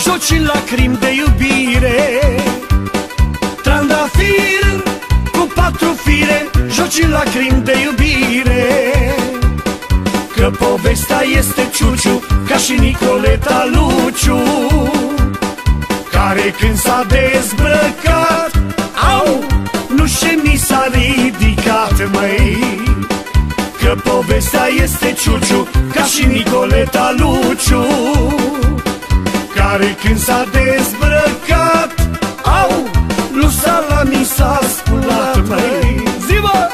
joci în lacrimi de iubire. Trandafir cu 4 fire, joci în lacrimi de iubire. Că povestea este ciuciu, ca și Nicoleta Luciu, care când s-a dezbrăcat, au, nu și mi s-a ridicat, măi. Că povestea este ciuciu, ca și Nicoleta Luciu, care când s-a dezbrăcat, au, nu s-a la mi s-a sculat, măi. Zi-mă!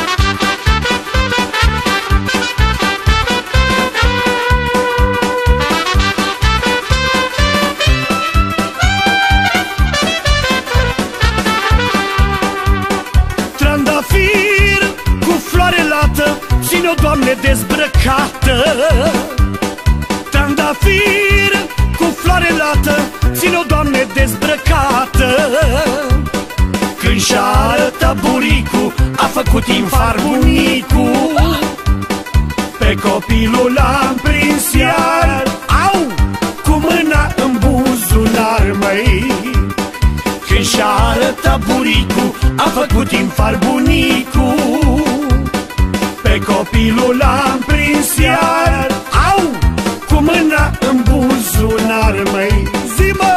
Trandafir cu floare lată, ține-o, Doamne, dezbrăcată. Trandafir cu floare lată, ține-o, Doamne, dezbrăcată. Când și-a arătat buricul, a făcut infar bunicul. Pe copilul l-am prins iar, au, cu mâna în buzunar, măi. Când și-a arătat buricul, a făcut infar bunicul. Pe copilul l-am prins iar, au, cu mâna în buzunar, măi. Zi-mă!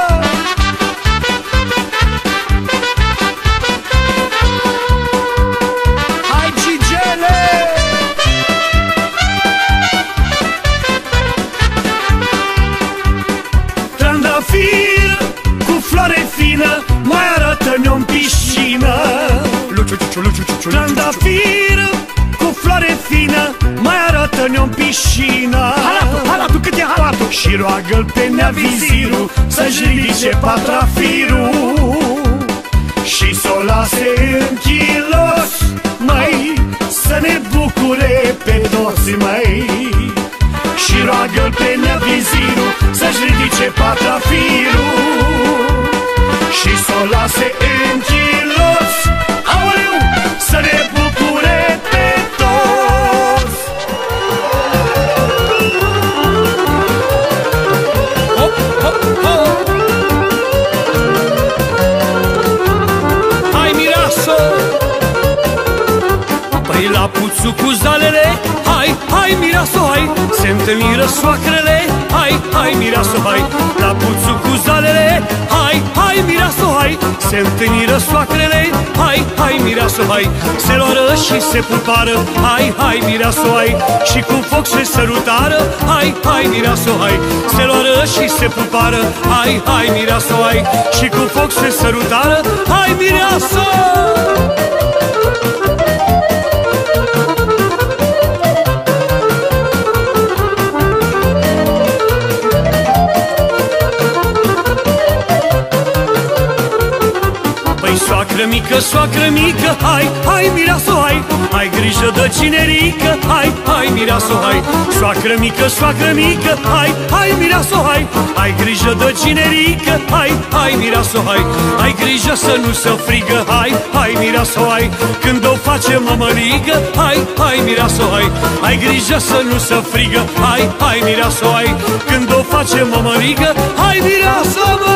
Hai, Gigele! Trandafir cu floare fină, mai arată-ne-o în piscină. Trandafir cu floare fină, mai arată-ne-o în piscină. Halatul, cât e halatul? Și roagă-l pe nea vizirul să-și ridice patrafirul și s-o lase în chilos, măi, să ne bucure pe toți, măi. Și roagă-l pe nea vizirul să-și ridice patrafirul și s-o lase în chilos, aoleu, să ne bucure pe toți. Hop, hop, hop. Hai, mireasă! Păi la puțul cu zalele, hai, hai, mireasă, hai, se întâlniră soacrele, hai, hai, mireasă, hai. La puțul cu zalele, hai, hai, mireasă, hai, se întâlniră soacrele, hai, hai, mireasă, hai. Se luară și se pupară, hai, hai, mireasă, hai. Și cu foc se sărutară, hai, hai, mireasă, hai. Se luară și se pupară, hai, hai, mireasă, hai. Și cu foc se sărutară, hai, mireasă! Soacră mică, hai, hai, mireasă, hai. Ai grijă de cinerică, hai, hai, mireasă, hai. Soacră mică, hai, hai, mireasă, hai. Ai grijă de cinerică, hai, hai, mireasă, hai. Ai grijă să nu se frigă, hai, hai, mireasă, hai. Când o face mămăligă, hai, hai, mireasă, hai. Ai grijă să nu se frigă, hai, hai, mireasă, hai. Când o face mămăligă, hai, mireasă, mă!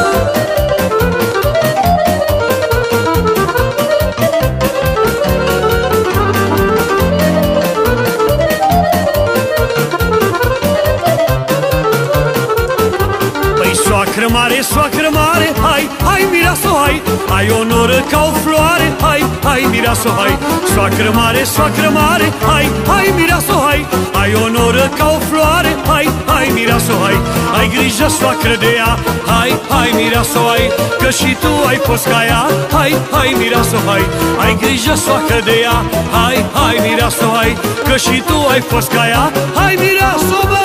Soacră mare, hai, hai, mireasă, hai. Ai onoră ca o floare, hai, hai, mireasă, hai. Soacră mare, hai, hai, mireasă, hai. Ai onoră ca o floare, hai, hai, mireasă, hai. Ai grijă, soacră, de ea, hai, hai, mireasă, hai. Că și tu ai fost ca ea, hai, hai, mireasă, hai. Ai grijă, soacră, de ea, hai, hai, mireasă, hai. Că și tu ai fost ca ea, hai, mireasă, bă!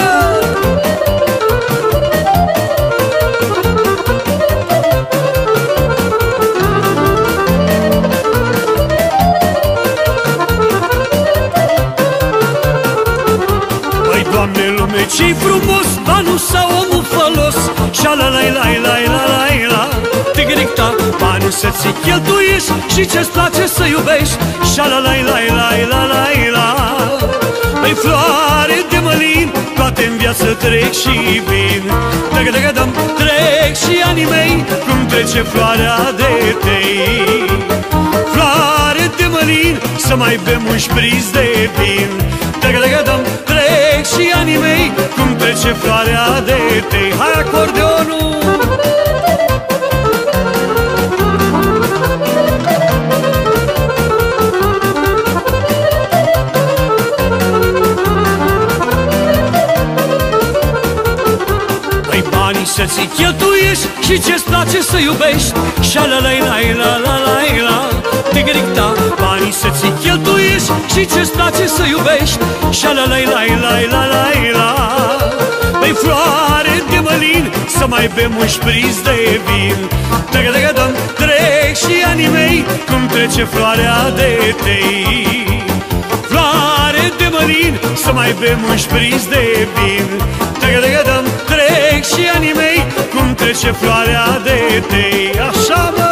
Ce-i frumos, banul sau omul fălos, șa-la-lai-lai-lai-lai-lai-la. Tigric-ta, banul să-ți cheltuiești și ce-ți place să iubești, șa-la-lai-lai-lai-lai-lai-la. Păi floare de mălin, toate în viață trec și vin. Dă-gă-dă-gă-dăm, trec și anii mei, cum trece floarea de tei. Floare de mălin, să mai bem un șpriț de vin. Dă-gă-dă-gă-dăm, trec și anii mei, cum trece floarea de tei. Hai acordeonul! Să-ți cheltuiești și ce-ți place să iubești. Sha-la-la-la-la-la-la-la, tigric-ta. Banii să-ți cheltuiești și ce-ți place să iubești. Sha-la-la-la-la-la-la-la. Păi floare de mălin, să mai bem un șpriț de vin. Dă-gă-dă-gă-dăm, trec și anii mei, cum trece floarea de tei. Floare de mălin, să mai bem un șpriț de vin. Dă-gă-dă-gă-dăm, trec și anii mei, cum trece floarea de tei. Așa, mă!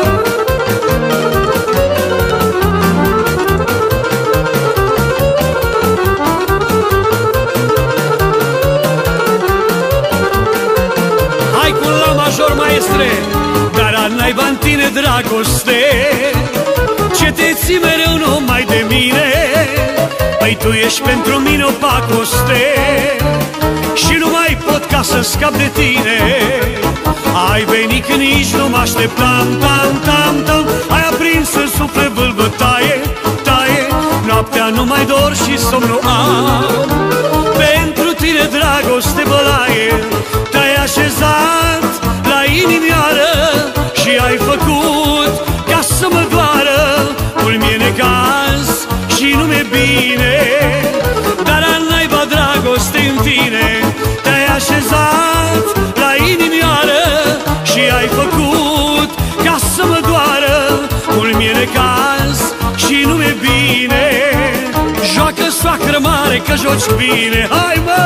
Hai cu la major, maestre, dar n-ai-ba în tine dragoste, ce te ții mereu numai de mine. Păi tu ești pentru mine o pacoste și nu mai pot ca să scap de tine. Ai venit când nici nu mă așteptam, tam, tam, tam. Ai aprins în suflet vâlbătaie, taie. Noaptea nu mai dor și somnul am. Pentru tine dragoste bălaie. Te-ai așezat la inimioară și ai făcut ca să mă doară. Mult mi-e necaz și nu mi-e bine, dar n-ai-ba dragoste în tine. Te-ai așezat la inimioară și ai făcut ca să mă doară. Mult mi-e necaz și nu mi-e bine. Joacă, soacră mare, că joci bine. Hai, mă!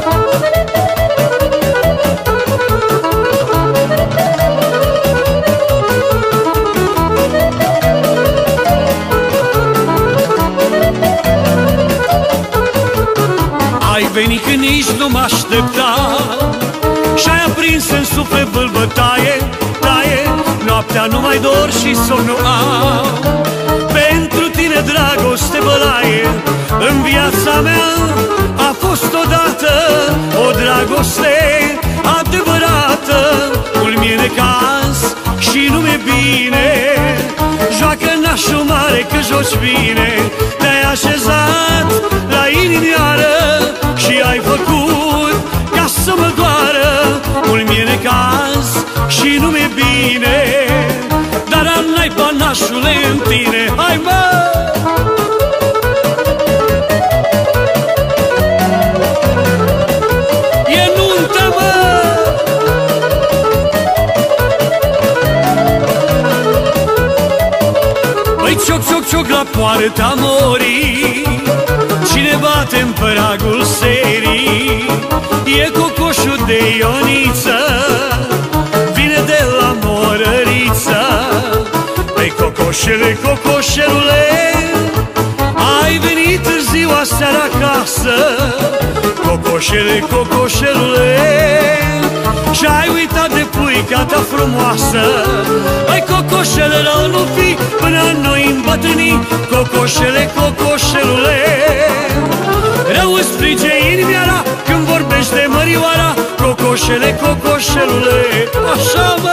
Ai venit când nici nu mă așteptam și-ai aprins în suflet vâlbătaie, taie. Noaptea nu mai dor și somnul am. Pentru tine dragoste bălaie. În viața mea a fost odată o dragoste adevărată. Mult mi-e necaz și nu mi-e bine. Joacă nașul mare, că joci bine. Te-ai așezat la inimioară și ai făcut ca să mă doară. Mult mi-e necaz și nu mi-e bine, dar n-ai panașule în tine. Hai, mă! E nuntă, mă! Băi, cioc, cioc, cioc la poarta morii. Cine bate în pragul serii? E cocoșul de Ioniță, vine de la Morăriță. Păi cocoșele, cocoșelule, ai venit ziua seara acasă. Cocoșele, cocoșelule, și-ai uitat de puica ta frumoasă. Păi cocoșele, rău nu fi până noi îmbătrâni. Cocoșele, cocoșelule, rău îți frige inimioara când vorbești de mărioara. Cocoșele, cocoșelule, așa, mă!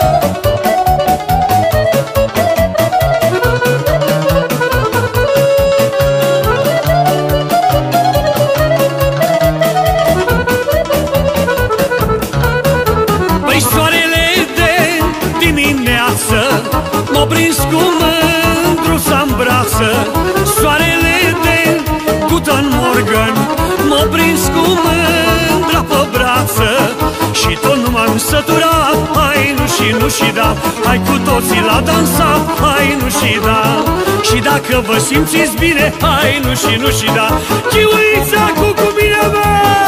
Păi soarele de dimineață m-a prins cu mândruța în brață. Soarele de Guten Morgen m-a prins cu mândra pe brață. Și tot nu m-am săturat. Hai, nu și nu și da, hai cu toții la dansat. Hai, nu și da, și dacă vă simțiți bine, hai, nu și nu și da. Chiuiți acum cu mine, mă!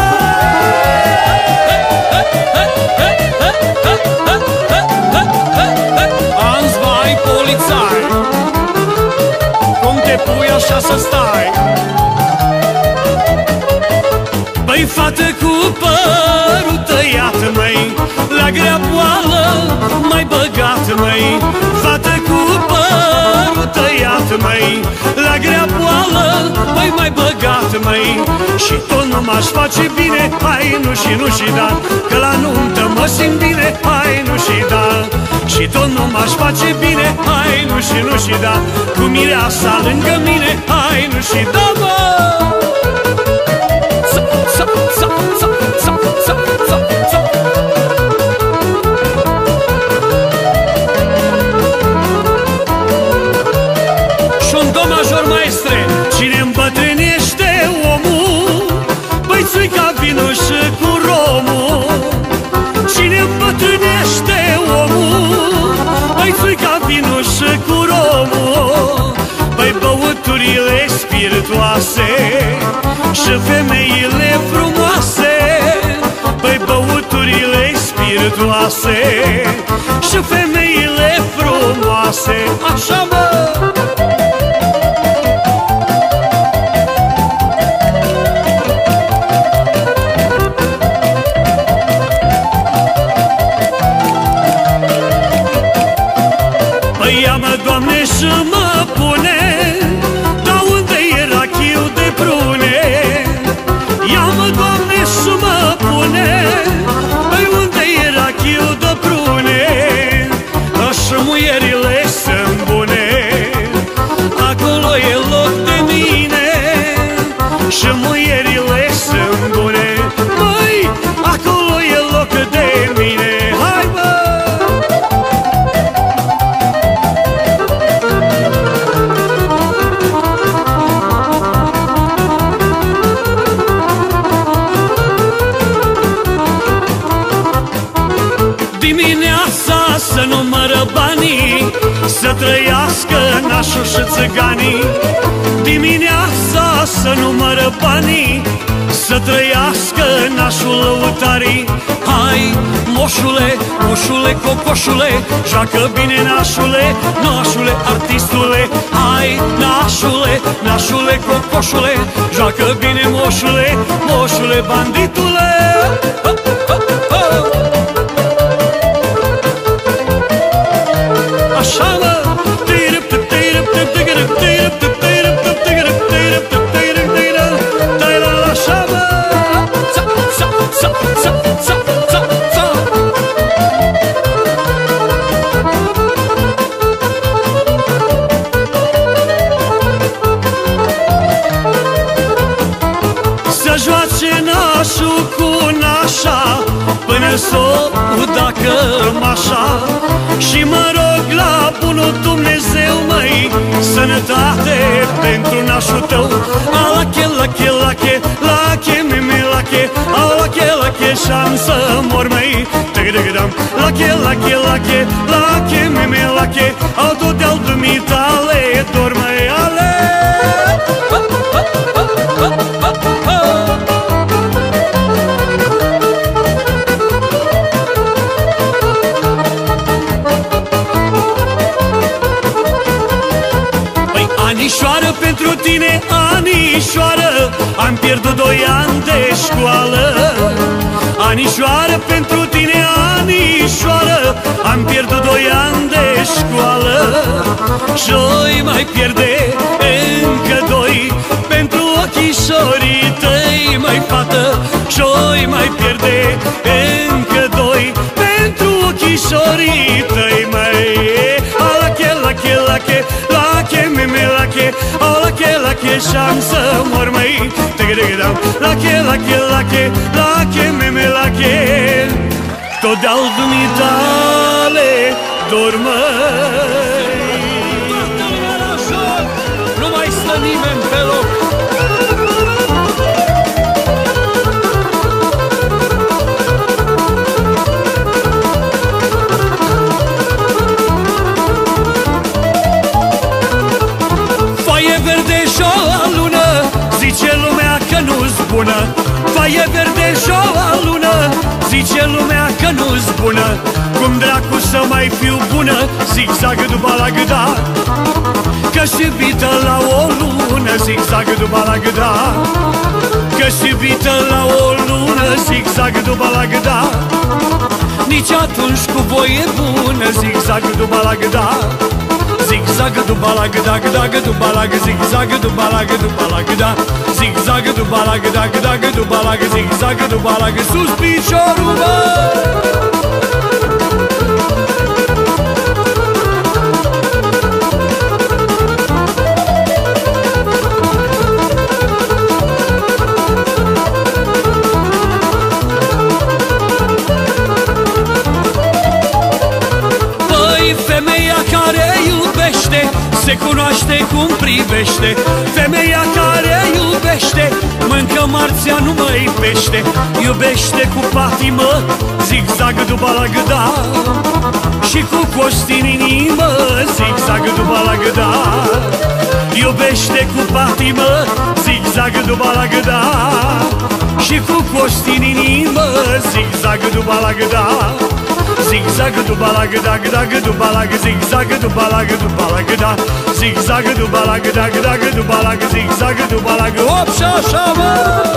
Ansvai, polițai, cum te pui așa să stai? Păi Băi, fată cu părul tăiat, măi, la grea boală mai băgat, măi. Fată cu părul tăiat, măi, la grea boală mai băgat, măi. Și tot nu m-aș face bine, hai nu și da, că la nuntă mă simt bine, hai nu și da. Și tot nu m-aș face bine, hai nu și da, cu mireasa lângă mine, hai nu și da, mă. Și-un do major, maestre, cine îmbătrânește omul, băi, țuica vino și cu romul. Cine îmbătrânește omul, băi, țuica vino și cu romul. Băi, băuturile spiritoase și femeile frumoase, băi, băuturile spiritoase și femeile frumoase. Așa, mă! Păi ia-mă, Doamne, și mă pune, dar unde e rachiul de prune? Ia-mă, Doamne, și mă pune, păi unde e rachiul de prune? Și muierile sunt bune, acolo e loc de mine. Și muierile sunt bune, măi, acolo e loc de mine. Hai, bă! Dimineața să numără banii, să trăiască nașul și țiganii. Dimineața să numără banii, să trăiască nașul lăutarii. Hai, moșule, moșule, cocoșule, joacă bine nașule, nașule, artistule. Hai, nașule, nașule, cocoșule, joacă bine moșule, moșule, banditule. Așa, mă! Așa, mă! Să joace nașul cu nașa până s-o udă cămașa. Și mă rog la bunul Dumnezeu, măi, sănătate pentru nașul tău. Alache, lache, lache, lache, meme, lache, alache, lache, și-am să mor, măi. Tăgădăgădam, lache, lache, lache, lache, meme, lache, au tot de-al dumitale, dor, măi, ale. Anișoară pentru tine, anișoară, am pierdut 2 ani de școală. Anișoară pentru tine, anișoară, am pierdut 2 ani de școală. Și-oi mai pierde încă 2 pentru ochișorii tăi, mai fată. Și-oi mai pierde încă 2 pentru ochișorii tăi, mai. Alache, lache, lache, lache, meme, lache, alache, lache, și-am să mor, măi. Tăgădăgădam, lache, lache, lache, lache, meme, lache, tot de-al dumitale dor, măi. Toată lumea la joc, nu mai stă nimeni pe loc. Zice lumea că nu-s bună, faie verde și o lună. Zice lumea că nu-s bună, cum dracu să mai fiu bună? Zigzag după la gâda, că-și iubită la o lună. Zigzag după la gâda, că Că-s iubită la o lună, zigzag dubalagda. Nici atunci cu voie bună, zigzag dubalagda. Zigzag dubalagda, gda, dubalag, zigzag dubalag, dubalagda. Zigzag dubalagda, gda, dubalag, zigzag dubalag. Sus piciorul, bă! Femeia care iubește se cunoaște cum privește. Femeia care iubește mâncă marțea, nu mai pește. Iubește cu patimă, zigzag dubalagda. Și cu costi în inimă, zigzag dubalagda. Iubește cu patimă, zigzag dubalagda. Și cu costi în inimă, zigzag dubalagda. Zigzag dubalag da da dubalag, zigzag dubalag dubalag da. Zigzag dubalag da da dubalag, zigzag dubalag. Hop și așa, mă!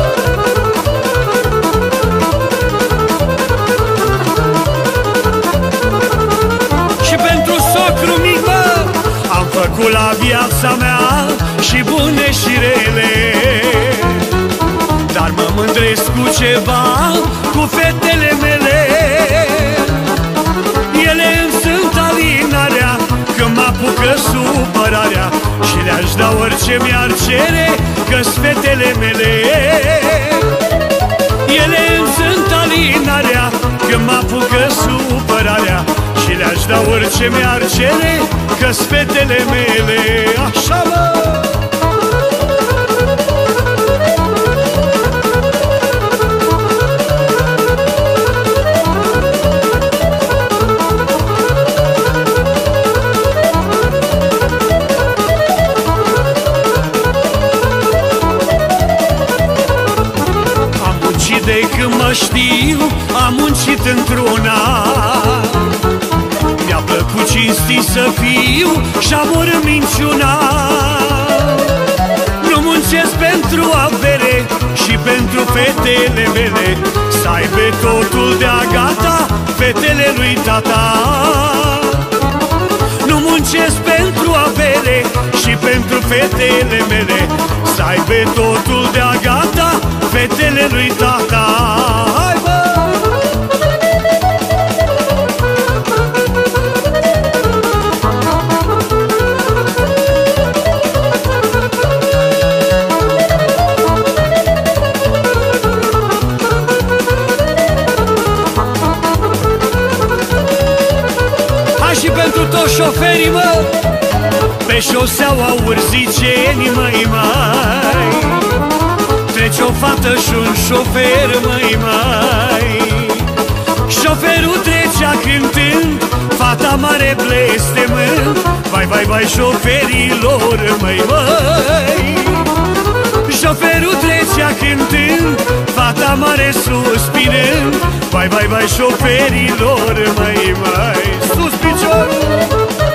Și pentru socru mic, mă, am făcut la viața mea și bune și rele. Dar mă mândresc cu ceva, cu fetele mele. Ele îmi sunt alinarea când mă apucă supărarea. Și le-aș da orice mi-ar cere, că-s fetele mele. Ele îmi sunt alinarea când mă apucă supărarea. Și le-aș da orice mi-ar cere, că-s fetele mele. Așa, mă! De când mă știu, am muncit într-una. Mi-a plăcut cinstit să fiu și amor în minciuna. Nu muncesc pentru avere și pentru fetele mele, să aibă totul de-a gata fetele lui tata. Nu muncesc pentru avere și pentru fetele mele, să aibă totul de-a gata fetele lui tata. Hai, bă! Hai și pentru toți șoferii, mă, pe șoseaua urziceni, măi, mai trece o fată și un șofer, măi, mai. Șoferul trecea cântând, fata mare blestemând. Vai, vai, vai, șoferilor, măi, măi. Șoferul trecea cântând, fata mare suspinând. Vai, vai, vai, șoferilor, măi, măi. Sus piciorul!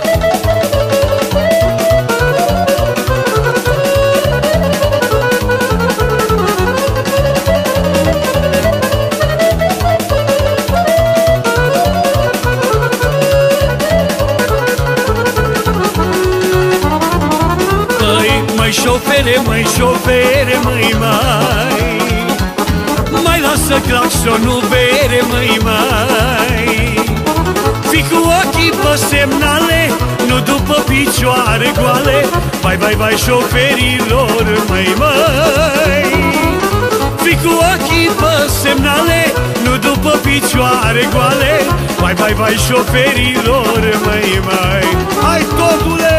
Măi, șofere, măi, mai mai lasă claxonul bere, măi, mai. Fii cu ochii pe semnale, nu după picioare goale. Vai, vai, vai, șoferilor, măi, mai. Fii cu ochii pe semnale, nu după picioare goale. Vai, vai, vai, șoferilor, măi, mai. Hai, totule!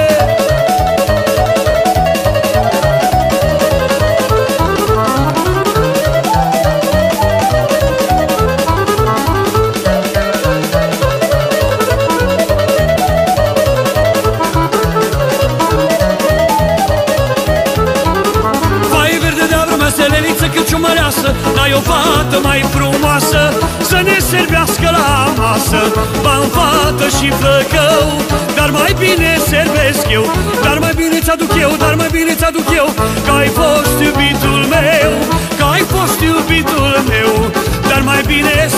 N-ai o fată mai frumoasă să ne servească la masă. Ba-n fată și flăcău, dar mai bine servesc eu. Dar mai bine ți-aduc eu, dar mai bine ți-aduc eu, că ai fost iubitul meu, că ai fost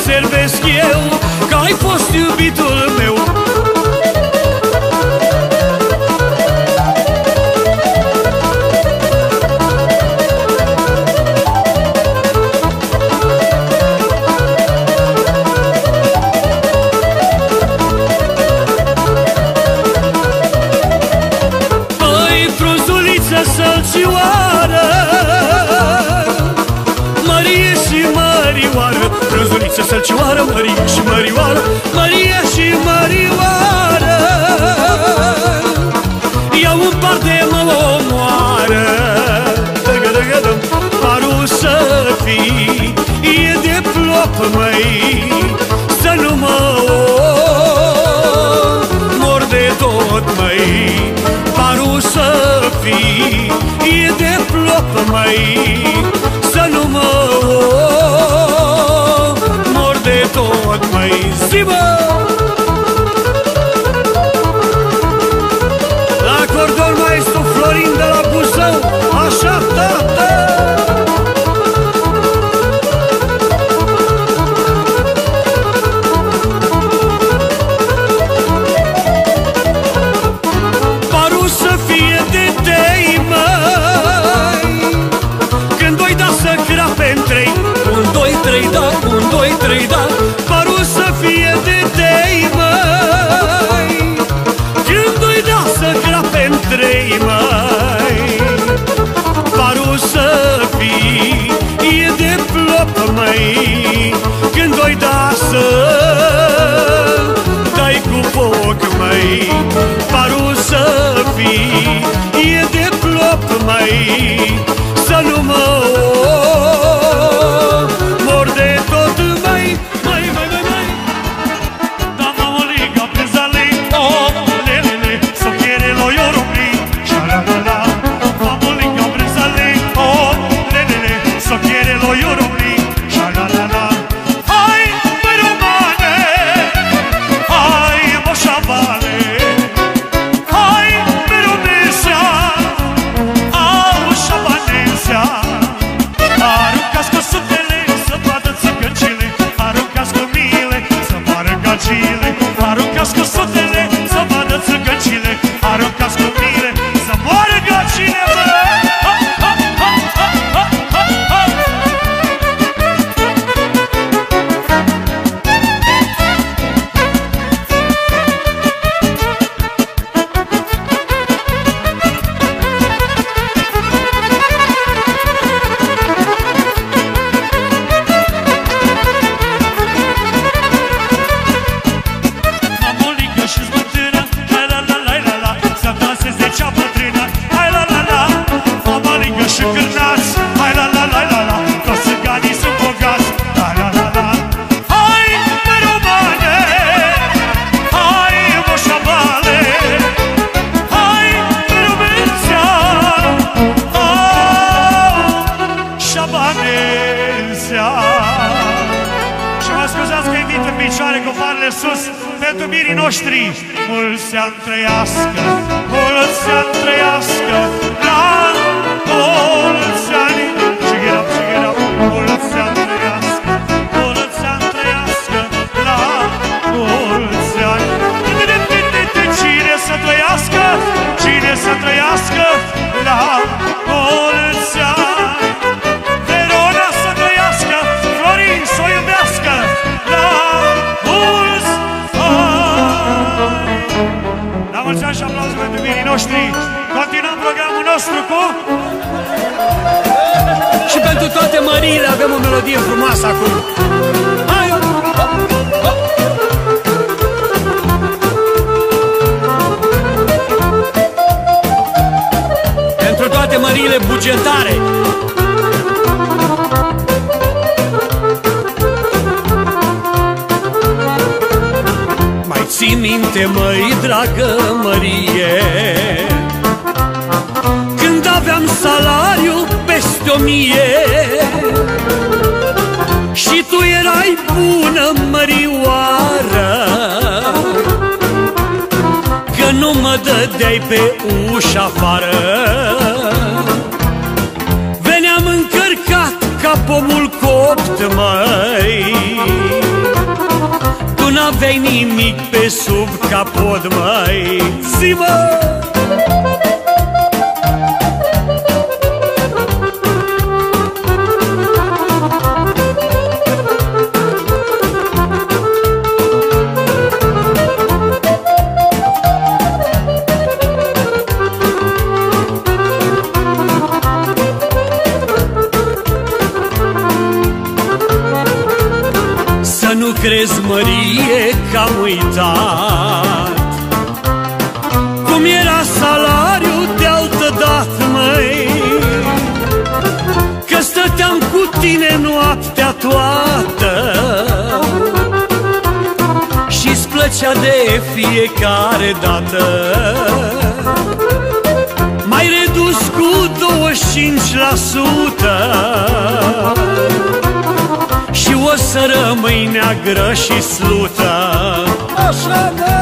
servesc eu, că ai fost iubitul meu. Sălcioară, Mărie și Mărioară, frunzuliță sălcioară, Mărie și Mărioară, Mărie și Mărioară, iau un par de mă omoară. Parul să fii e de plop, măi, să nu mă mor de tot, măi. Parul să fii e de plop, măi, să nu mă mor de tot, măi. Zi-mă! La cordon maestru Florin de la Buzău, așa, tată! Un, doi, trei, da, parul să fie de tei, măi, când doi da să crape-n trei, măi. Parul să fie e de plop, măi, când doi da să dai cu foc, măi. Parul să fie e de plop, măi, să nu mă aruncați cu sutele, să vadă țângăcile, aruncați cu mine, să moară găcile, bă! Pentru mirii noștri, mulți ani trăiască, mulți ani trăiască, la mulți ani. Cigherau, mulți ani trăiască, mulți ani trăiască, la mulți ani. Cine să trăiască, cine să trăiască, la mulți ani. Verona să trăiască, Florin să o iubească, la mulți ani. La mulți ani și aplauze pentru mirii noștri. Continuăm programul nostru cu... Și pentru toate măriile avem o melodie frumoasă acum. Hai! Pentru toate măriile bugetare. Mai ții minte, măi, dragă Mărie, când aveam salariu peste 1000 și tu erai bună, Mărioară, că nu mă dădeai pe ușa afară. Veneam încărcat ca pomul copt, măi, Tu n-aveai nimic pe sub capot, măi. Zi-mă! Să nu crezi, Mărie, că am uitat cum era salariul de altădată, măi, că stăteam cu tine noaptea toată și-ți plăcea de fiecare dată. M-ai redus cu 25% și o să rămâi neagră și slută. Așa, da!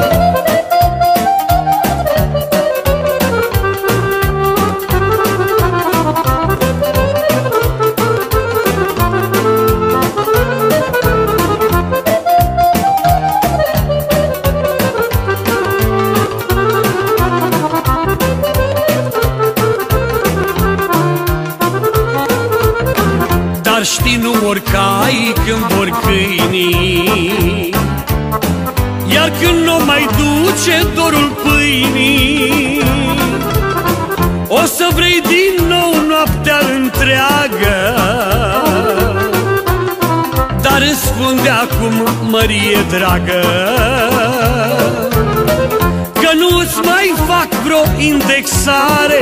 Dar știi, nu oricai când vor câinii, iar când nu mai duce dorul pâinii, o să vrei din nou noaptea întreagă. Dar îți spun de acum, Mărie dragă, că nu-ți mai fac vreo indexare.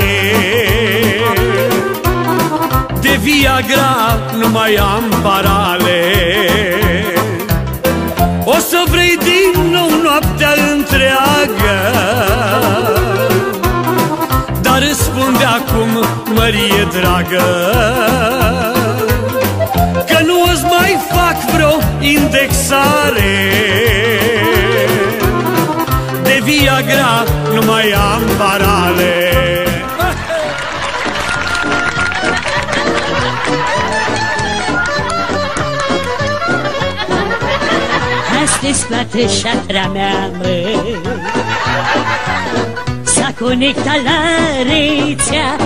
De Viagra nu mai am parale. O să vrei din nou noaptea întreagă. Dar îți spun de acum, Mărie dragă, că nu îți mai fac vreo indexare. De Viagra nu mai am parale. Astăzi toată șatra mea, mă, s-a conectat la rețea,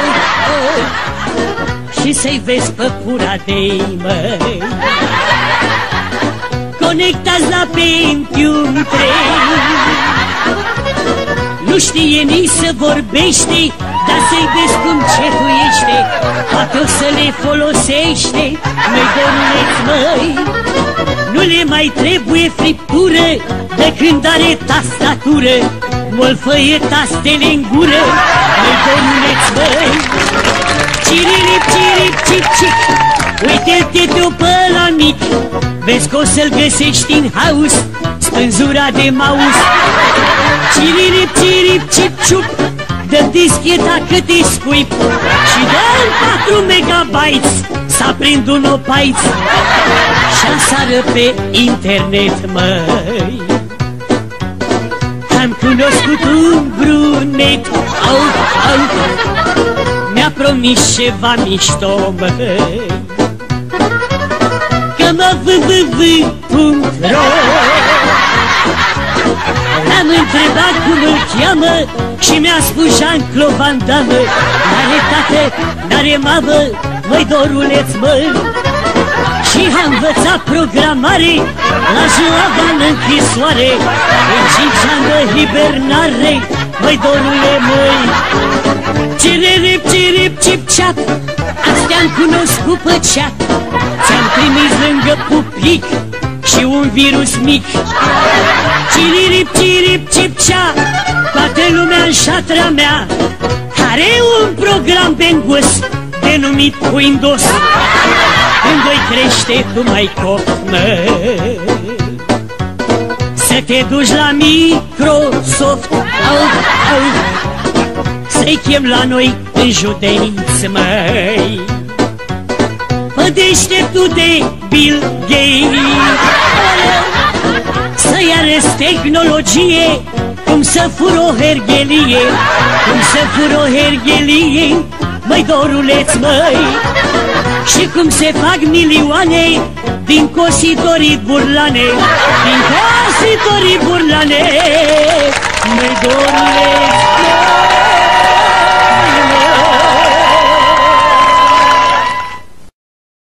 și să-i vezi pe curatei, măi, conectați la Pentium 3. Nu știe nici să vorbește, dar să-i vezi cum cetuiește, poate o să le folosește. Măi, doruleț, măi, nu le mai trebuie friptură de când are tastatură, molfăie tastele-n gură. Măi, doruleț, măi, cirilip, cirip, cip, cip, uite-te tu pe la mic, vezi că o să-l găsești în haus, spânzura de mouse. Cirilip, cirip, cip, ciup, dă discheta câte scuip și dă-l 4 megabytes să aprind un opaiț și asară pe internet, măi. Am cunoscut un brunet, mi-a promis ceva mișto, măi, că mă www.ro. L-am întrebat cum îl cheamă și mi-a spus Jean-Claude Van Damme. N-are tată, n-are mamă, măi, doruleț, măi, și am învățat programare la Java în închisoare, în 5 ani de hibernare, măi, dorule, măi. Cirip, cirip, cip-ceap, astea-am cunoscut pe chat, ți-am trimis lângă pupic și un virus mic. Cirip, cirip, cip-ceap, toată lumea în șatra mea are un program bengos denumit Windows. Când voi crește tu mai copt, măi, să te duci la Microsoft, să-i chem la noi în județ, măi, pe deșteptul de Bill Gates, să-i arăți tehnologie, cum să fură o herghelie, cum să fură o herghelie, măi, doruleț, măi. Și cum se fac milioane din cositorii burlane, din cositorii burlane, măi dorule.